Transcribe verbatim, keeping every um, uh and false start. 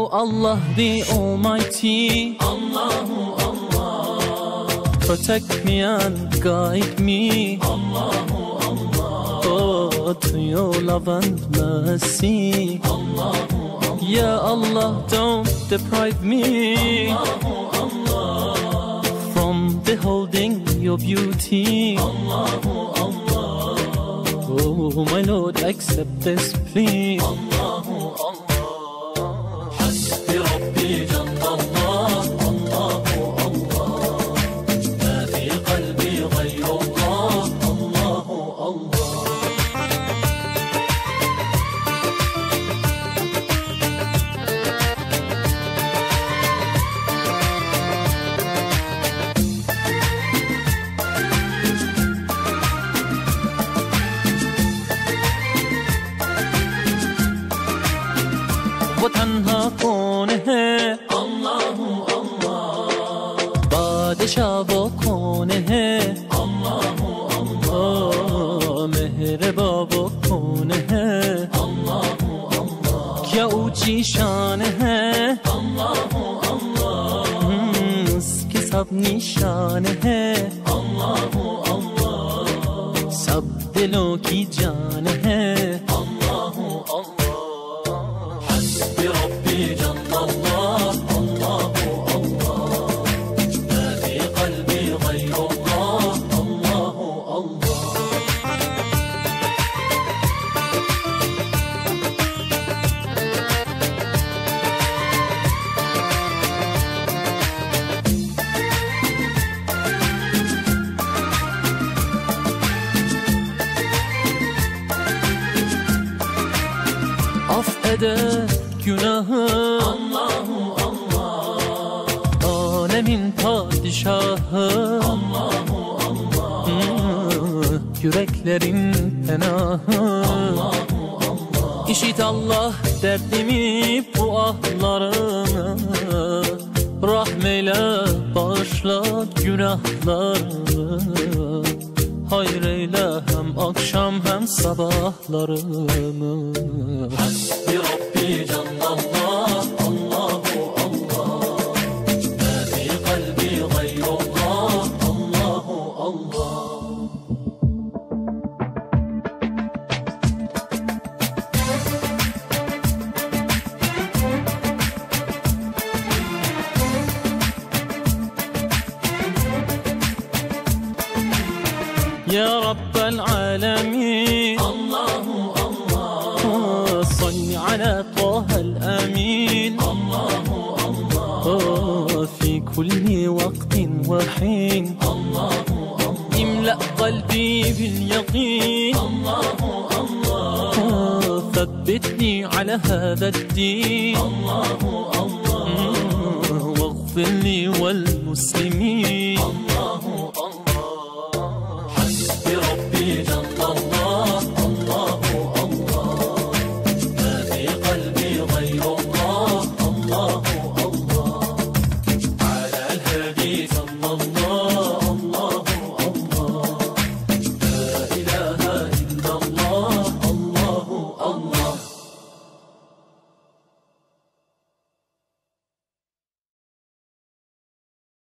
Allah the Almighty, Allahu Allah, protect me and guide me, Allahu Allah, oh, to your love and mercy, Allahu Allah, Ya Allah, don't deprive me, Allahu Allah, from beholding your beauty, Allahu Allah, oh my Lord, accept this plea, Allahu Allah. वो तन्हा कौन है अल्लाहु अल्लाह, बादशाह वो कौन है अल्लाहु अल्लाह, मेहरबा वो कौन है अल्लाहु अल्लाह, क्या ऊंची शान है अल्लाहु अल्लाह, उसकी सब निशान है अल्लाहु अल्लाह, सब दिलों की जान है अल्लाहु अल्लाह। Affeder günahı Allahu Allah, alemin padişahı Allahu Allah, hmm, yüreklerin penahı Allahu Allah, İşit Allah derdimi bu ahlarını, rahmeyle bağışla günahlarını, hayır eyle hem akşam hem sabahlarımı. Hasbi Rabbi Cellallah, Allahu Allah, ma fi kalbi gayrullah, Allahu Allah. يا رب العالمين الله الله، صل على طه الأمين الله الله، في كل وقت وحين الله الله، املأ قلبي باليقين الله الله، ثبتني على هذا الدين الله الله، واغفر لي والمسلمين الله الله. Allah